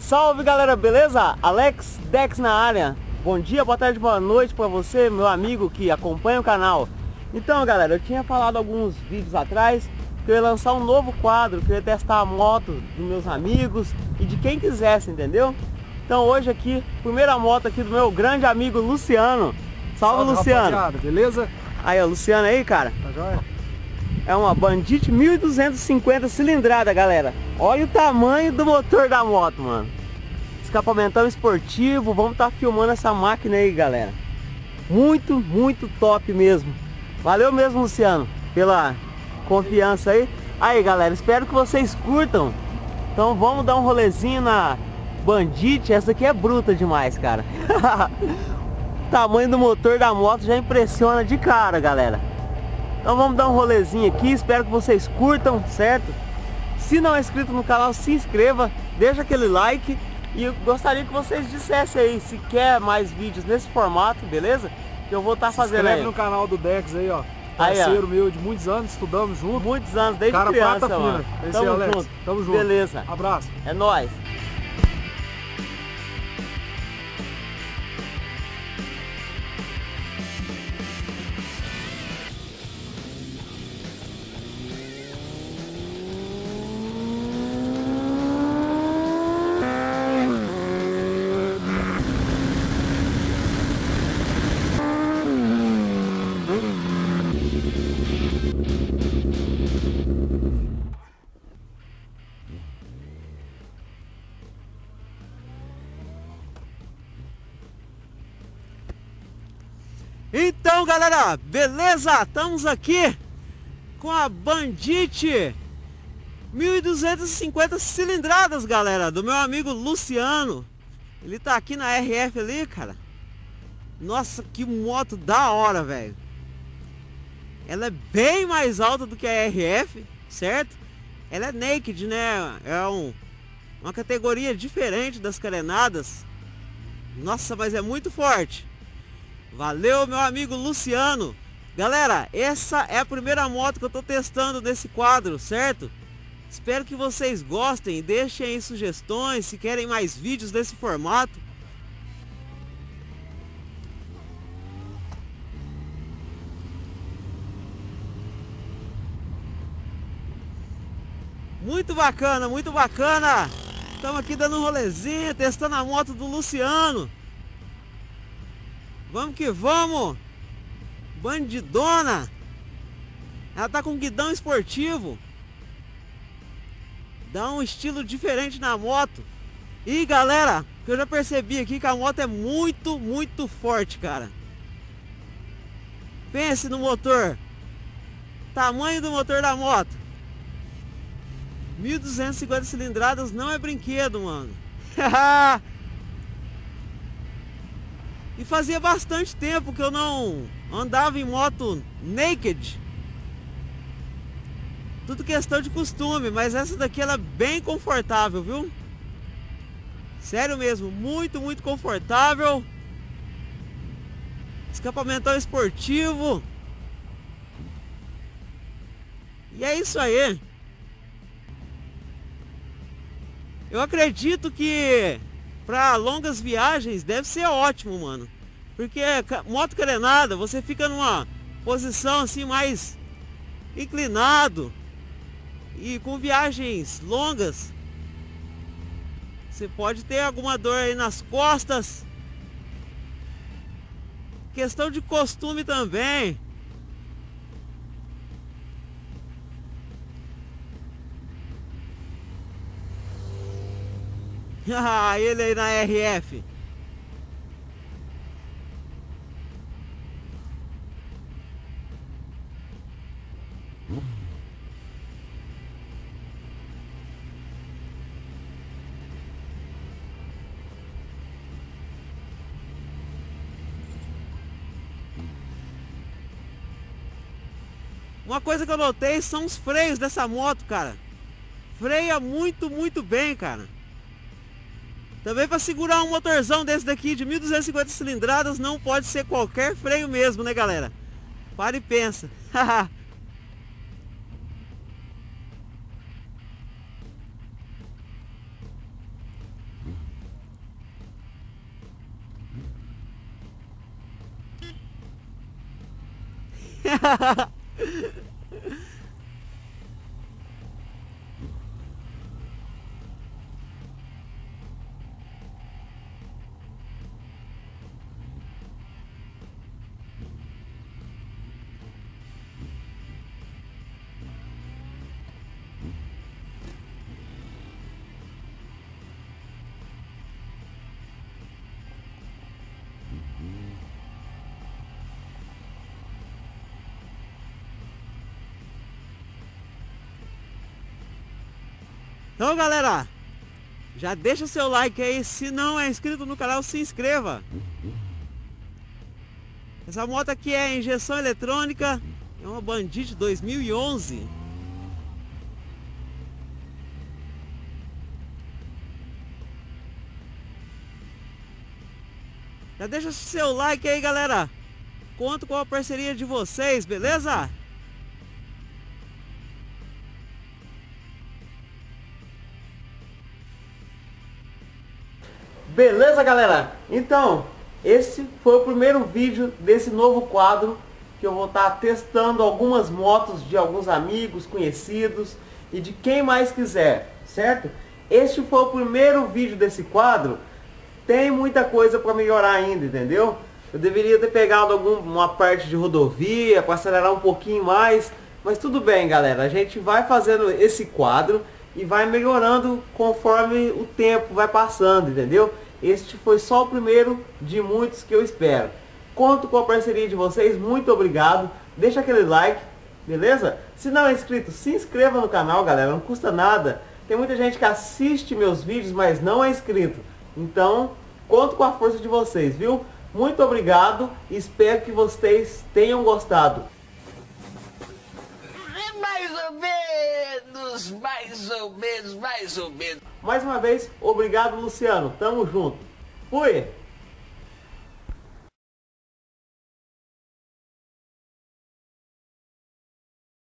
Salve galera, beleza? Alex Dex na área. Bom dia, boa tarde, boa noite pra você, meu amigo que acompanha o canal. Então galera, eu tinha falado alguns vídeos atrás que eu ia lançar um novo quadro, que eu ia testar a moto dos meus amigos e de quem quisesse, entendeu? Então hoje aqui, primeira moto aqui do meu grande amigo Luciano. Salve Luciano! Rapaziada, beleza? Aí ó, Luciano aí, cara. Tá joia? É uma Bandit 1250 cilindrada, galera. Olha o tamanho do motor da moto, mano. Escapamentão esportivo. Vamos estar filmando essa máquina aí, galera. Muito, muito top mesmo. Valeu mesmo, Luciano, pela confiança aí. Aí, galera, espero que vocês curtam. Então vamos dar um rolezinho na Bandit. Essa aqui é bruta demais, cara. O tamanho do motor da moto já impressiona de cara, galera. Então vamos dar um rolezinho aqui, espero que vocês curtam, certo? Se não é inscrito no canal, se inscreva, deixa aquele like. E eu gostaria que vocês dissessem aí se quer mais vídeos nesse formato, beleza? Que eu vou estar fazendo aí. Se inscreve no canal do Dex aí, ó. Aí, Parceiro meu de muitos anos, estudamos junto. Muitos anos, desde Cara, criança, prata mano. fina. Esse Tamo aí, Alex. junto. Tamo junto. Beleza. Abraço. É nóis. Então galera, beleza? Estamos aqui com a Bandit 1250 cilindradas, galera, do meu amigo Luciano. Ele tá aqui na RF ali, cara. Nossa, que moto da hora, velho. Ela é bem mais alta do que a RF, certo? Ela é naked, né? É uma categoria diferente das carenadas. Nossa, mas é muito forte. Valeu, meu amigo Luciano. Galera, essa é a primeira moto que eu tô testando nesse quadro, certo? Espero que vocês gostem. Deixem aí sugestões se querem mais vídeos desse formato. Muito bacana, muito bacana. Estamos aqui dando um rolezinho, testando a moto do Luciano. Vamos que vamos. Bandidona. Ela tá com guidão esportivo. Dá um estilo diferente na moto. E galera, que eu já percebi aqui que a moto é muito, muito forte, cara. Pense no motor. Tamanho do motor da moto. 1250 cilindradas não é brinquedo, mano. E fazia bastante tempo que eu não andava em moto naked. Tudo questão de costume, mas essa daqui ela é bem confortável, viu? Sério mesmo, muito, muito confortável. Escapamentão esportivo. E é isso aí. Eu acredito que para longas viagens deve ser ótimo, mano. Porque moto carenada, você fica numa posição assim mais inclinado. E com viagens longas, você pode ter alguma dor aí nas costas. Questão de costume também. Ah, ele aí na RF. Uma coisa que eu notei são os freios dessa moto, cara. Freia muito, muito bem, cara. Também para segurar um motorzão desse daqui de 1250 cilindradas não pode ser qualquer freio mesmo, né, galera? Para e pensa. Então, galera, já deixa seu like aí. Se não é inscrito no canal, se inscreva. Essa moto aqui é injeção eletrônica, é uma Bandit 2011. Já deixa seu like aí, galera. Conto com a parceria de vocês, beleza? Beleza, galera? Então, esse foi o primeiro vídeo desse novo quadro que eu vou estar testando algumas motos de alguns amigos, conhecidos e de quem mais quiser, certo? Este foi o primeiro vídeo desse quadro. Tem muita coisa para melhorar ainda, entendeu? Eu deveria ter pegado uma parte de rodovia para acelerar um pouquinho mais, mas tudo bem, galera. A gente vai fazendo esse quadro e vai melhorando conforme o tempo vai passando, entendeu? Este foi só o primeiro de muitos que eu espero. Conto com a parceria de vocês, muito obrigado. Deixa aquele like, beleza? Se não é inscrito, se inscreva no canal, galera, não custa nada. Tem muita gente que assiste meus vídeos, mas não é inscrito. Então, conto com a força de vocês, viu? Muito obrigado e espero que vocês tenham gostado. Mais ou menos, mais ou menos, mais ou menos. Mais uma vez, obrigado, Luciano. Tamo junto. Fui!